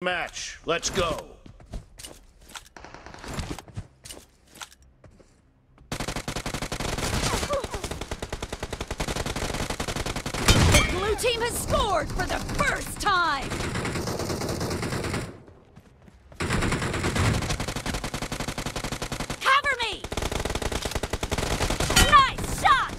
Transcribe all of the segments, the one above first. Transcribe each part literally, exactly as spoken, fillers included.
match. Let's go. The blue team has scored for the first time! Cover me! Nice shot!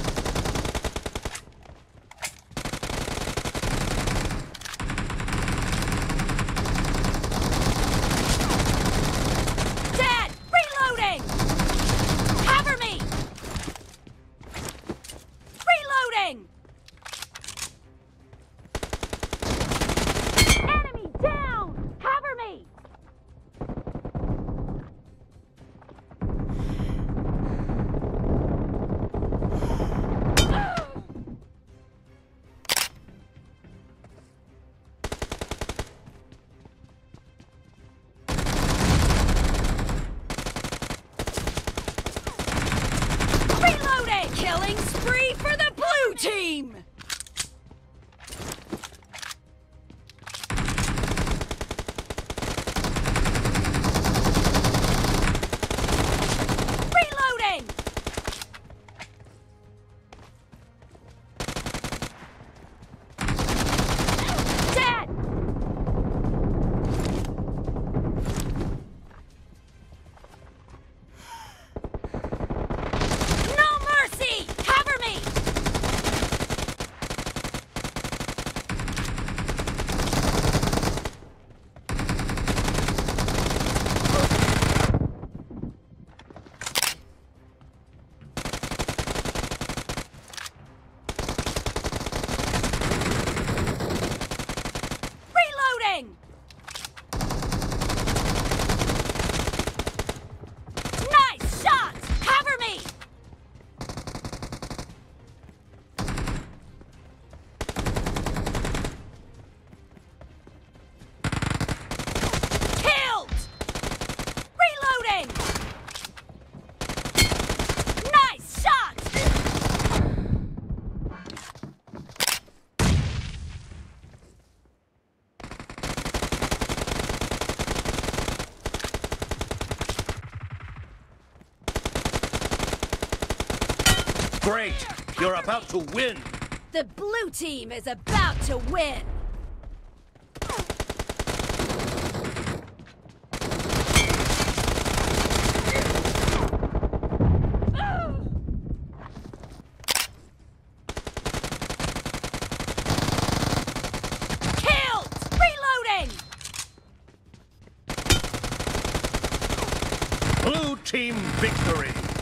Dead! Reloading! Cover me! Reloading! Enemy down! Cover me! Reloading! Killing spree for the blue team! Reloading! Dead! No mercy! Cover me! Reloading! Nice shot! Cover me! Killed! Reloading! Nice shot! Great! You're about to win! The blue team is about to win! Killed! Reloading! Blue team victory!